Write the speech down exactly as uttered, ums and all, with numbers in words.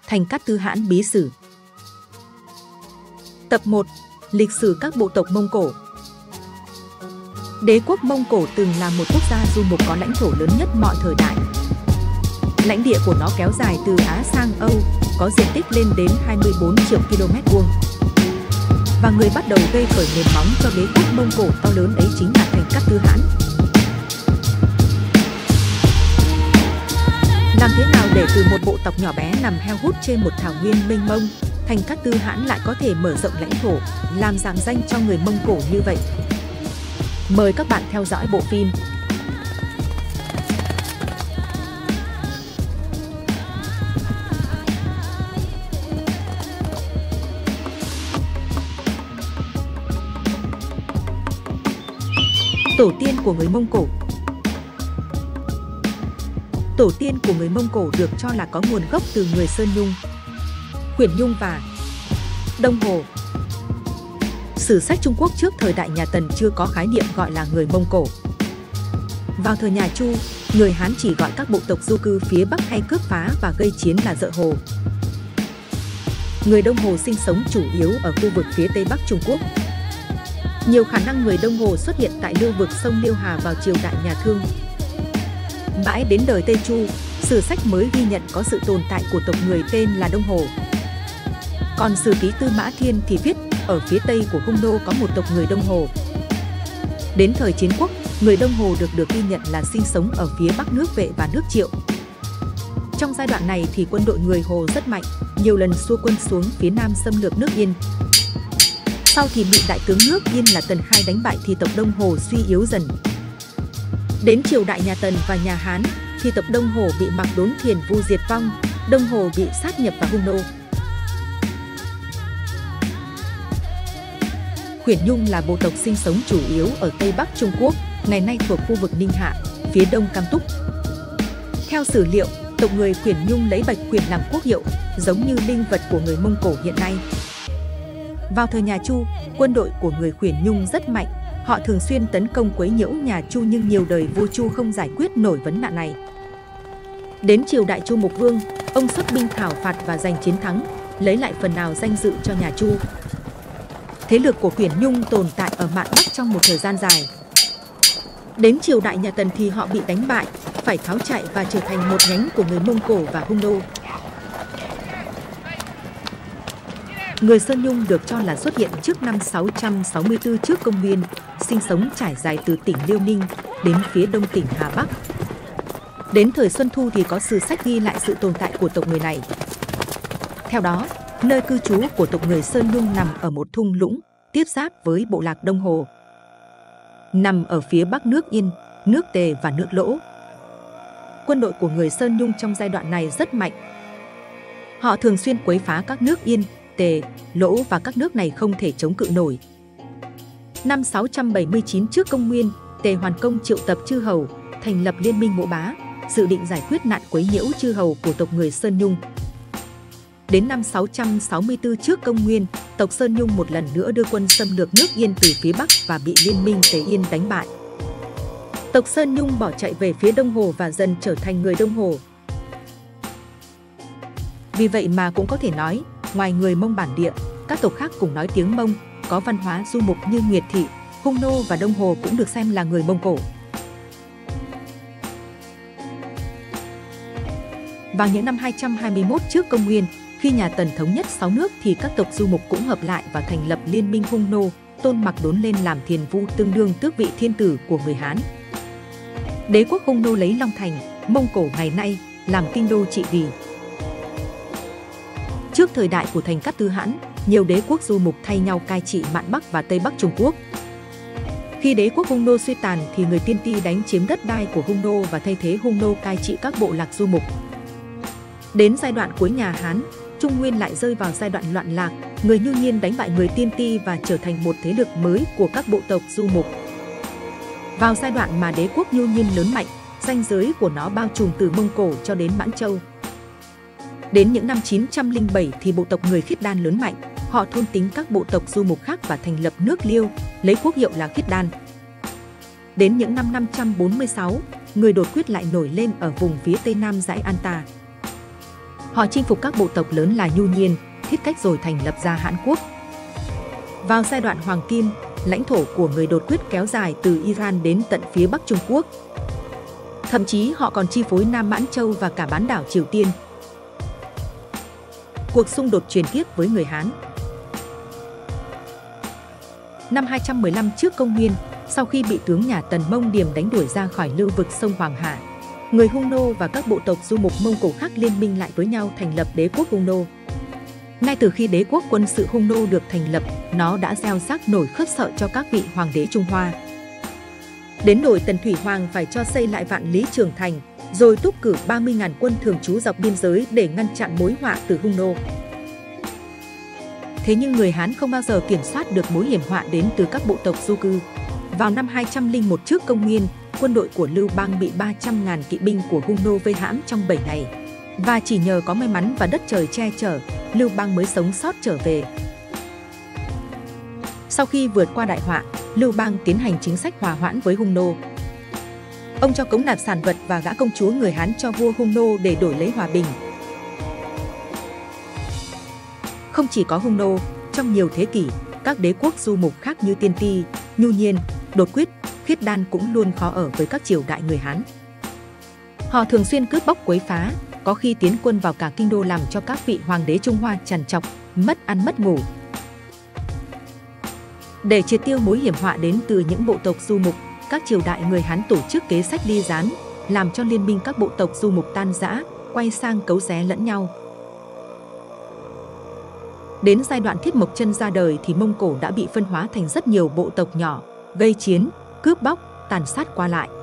Thành Cát Tư Hãn bí sử. Tập một. Lịch sử các bộ tộc Mông Cổ. Đế quốc Mông Cổ từng là một quốc gia du mục có lãnh thổ lớn nhất mọi thời đại. Lãnh địa của nó kéo dài từ Á sang Âu, có diện tích lên đến hai mươi bốn triệu ki lô mét vuông. Và người bắt đầu gây khởi nền móng cho đế quốc Mông Cổ to lớn ấy chính là Thành Cát Tư Hãn. Làm thế nào để từ một bộ tộc nhỏ bé nằm heo hút trên một thảo nguyên mênh mông, Thành Cát Tư Hãn lại có thể mở rộng lãnh thổ, làm rạng danh cho người Mông Cổ như vậy? Mời các bạn theo dõi bộ phim. Tổ tiên của người Mông Cổ. Tổ tiên của người Mông Cổ được cho là có nguồn gốc từ người Sơn Nhung, Khuyển Nhung và Đông Hồ. Sử sách Trung Quốc trước thời đại nhà Tần chưa có khái niệm gọi là người Mông Cổ. Vào thời nhà Chu, người Hán chỉ gọi các bộ tộc du cư phía Bắc hay cướp phá và gây chiến là Dợ Hồ. Người Đông Hồ sinh sống chủ yếu ở khu vực phía Tây Bắc Trung Quốc. Nhiều khả năng người Đông Hồ xuất hiện tại lưu vực sông Liêu Hà vào triều đại nhà Thương. Mãi đến đời Tây Chu, sử sách mới ghi nhận có sự tồn tại của tộc người tên là Đông Hồ. Còn sử ký Tư Mã Thiên thì viết ở phía Tây của Hung Nô có một tộc người Đông Hồ. Đến thời Chiến Quốc, người Đông Hồ được được ghi nhận là sinh sống ở phía Bắc nước Vệ và nước Triệu. Trong giai đoạn này thì quân đội người Hồ rất mạnh, nhiều lần xua quân xuống phía Nam xâm lược nước Yên. Sau thì bị đại tướng nước Yên là Tần Khai đánh bại thì tộc Đông Hồ suy yếu dần. Đến triều đại nhà Tần và nhà Hán thì tộc Đông Hồ bị Mạc Đốn Thiền Vu diệt vong, Đông Hồ bị sát nhập vào Hung Nô. Khuyển Nhung là bộ tộc sinh sống chủ yếu ở Tây Bắc Trung Quốc, ngày nay thuộc khu vực Ninh Hạ, phía đông Cam Túc. Theo sử liệu, tộc người Khuyển Nhung lấy bạch khuyển làm quốc hiệu, giống như linh vật của người Mông Cổ hiện nay. Vào thời nhà Chu, quân đội của người Khuyển Nhung rất mạnh, họ thường xuyên tấn công quấy nhiễu nhà Chu nhưng nhiều đời vua Chu không giải quyết nổi vấn nạn này. Đến triều đại Chu Mục Vương, ông xuất binh thảo phạt và giành chiến thắng, lấy lại phần nào danh dự cho nhà Chu. Thế lực của Khuyển Nhung tồn tại ở Mạn Bắc trong một thời gian dài. Đến triều đại nhà Tần thì họ bị đánh bại, phải tháo chạy và trở thành một nhánh của người Mông Cổ và Hung Nô. Người Sơn Nhung được cho là xuất hiện trước năm sáu trăm sáu mươi tư trước công nguyên, sinh sống trải dài từ tỉnh Liêu Ninh đến phía đông tỉnh Hà Bắc. Đến thời Xuân Thu thì có sử sách ghi lại sự tồn tại của tộc người này. Theo đó, nơi cư trú của tộc người Sơn Nhung nằm ở một thung lũng, tiếp giáp với bộ lạc Đông Hồ. Nằm ở phía bắc nước Yên, nước Tề và nước Lỗ. Quân đội của người Sơn Nhung trong giai đoạn này rất mạnh. Họ thường xuyên quấy phá các nước Yên, Tề, Lỗ và các nước này không thể chống cự nổi. Năm sáu trăm bảy mươi chín trước công nguyên, Tề Hoàn Công triệu tập chư hầu, thành lập liên minh Mộ Bá, dự định giải quyết nạn quấy nhiễu chư hầu của tộc người Sơn Nhung. Đến năm sáu trăm sáu mươi tư trước công nguyên, tộc Sơn Nhung một lần nữa đưa quân xâm lược nước Yên từ phía Bắc và bị liên minh Tề Yên đánh bại. Tộc Sơn Nhung bỏ chạy về phía Đông Hồ và dần trở thành người Đông Hồ. Vì vậy mà cũng có thể nói, ngoài người Mông bản địa, các tộc khác cùng nói tiếng Mông, có văn hóa du mục như Nguyệt Thị, Hung Nô và Đông Hồ cũng được xem là người Mông Cổ. Vào những năm hai trăm hai mươi mốt trước công nguyên, khi nhà Tần thống nhất sáu nước thì các tộc du mục cũng hợp lại và thành lập liên minh Hung Nô, tôn Mạc Đốn lên làm thiền vu tương đương tước vị thiên tử của người Hán. Đế quốc Hung Nô lấy Long Thành, Mông Cổ ngày nay, làm kinh đô trị vì. Trước thời đại của Thành Cát Tư Hãn, nhiều đế quốc du mục thay nhau cai trị Mạn Bắc và Tây Bắc Trung Quốc. Khi đế quốc Hung Nô suy tàn thì người Tiên Ti đánh chiếm đất đai của Hung Nô và thay thế Hung Nô cai trị các bộ lạc du mục. Đến giai đoạn cuối nhà Hán, Trung Nguyên lại rơi vào giai đoạn loạn lạc, người Nhu Nhiên đánh bại người Tiên Ti và trở thành một thế lực mới của các bộ tộc du mục. Vào giai đoạn mà đế quốc Nhu Nhiên lớn mạnh, ranh giới của nó bao trùm từ Mông Cổ cho đến Mãn Châu. Đến những năm chín trăm lẻ bảy thì bộ tộc người Khiết Đan lớn mạnh, họ thôn tính các bộ tộc du mục khác và thành lập nước Liêu, lấy quốc hiệu là Khiết Đan. Đến những năm năm trăm bốn mươi sáu, người đột quyết lại nổi lên ở vùng phía tây nam dãy An Tà. Họ chinh phục các bộ tộc lớn là Nhu Nhiên, Thiết Cách rồi thành lập ra Hãn Quốc. Vào giai đoạn Hoàng Kim, lãnh thổ của người Đột Quyết kéo dài từ Iran đến tận phía Bắc Trung Quốc. Thậm chí họ còn chi phối Nam Mãn Châu và cả bán đảo Triều Tiên. Cuộc xung đột truyền kiếp với người Hán. Năm hai trăm mười lăm trước công nguyên, sau khi bị tướng nhà Tần Mông Điềm đánh đuổi ra khỏi lưu vực sông Hoàng Hà, người Hung Nô và các bộ tộc du mục Mông Cổ khác liên minh lại với nhau thành lập đế quốc Hung Nô. Ngay từ khi đế quốc quân sự Hung Nô được thành lập, nó đã gieo rắc nỗi khiếp sợ cho các vị hoàng đế Trung Hoa. Đến nỗi Tần Thủy Hoàng phải cho xây lại Vạn Lý Trường Thành, rồi túc cử ba mươi nghìn quân thường trú dọc biên giới để ngăn chặn mối họa từ Hung Nô. Thế nhưng người Hán không bao giờ kiểm soát được mối hiểm họa đến từ các bộ tộc du cư. Vào năm hai trăm lẻ một trước công nguyên, quân đội của Lưu Bang bị ba trăm nghìn kỵ binh của Hung Nô vây hãm trong bảy ngày. Và chỉ nhờ có may mắn và đất trời che chở, Lưu Bang mới sống sót trở về. Sau khi vượt qua đại họa, Lưu Bang tiến hành chính sách hòa hoãn với Hung Nô. Ông cho cống nạp sản vật và gả công chúa người Hán cho vua Hung Nô để đổi lấy hòa bình. Không chỉ có Hung Nô, trong nhiều thế kỷ, các đế quốc du mục khác như Tiên Ti, Nhu Nhiên, Đột Quyết, Khiết Đan cũng luôn khó ở với các triều đại người Hán. Họ thường xuyên cướp bóc quấy phá, có khi tiến quân vào cả kinh đô làm cho các vị hoàng đế Trung Hoa trằn trọc, mất ăn mất ngủ. Để triệt tiêu mối hiểm họa đến từ những bộ tộc du mục, các triều đại người Hán tổ chức kế sách ly gián, làm cho liên minh các bộ tộc du mục tan rã, quay sang cấu xé lẫn nhau. Đến giai đoạn Thiết Mộc Chân ra đời thì Mông Cổ đã bị phân hóa thành rất nhiều bộ tộc nhỏ, gây chiến, cướp bóc, tàn sát qua lại.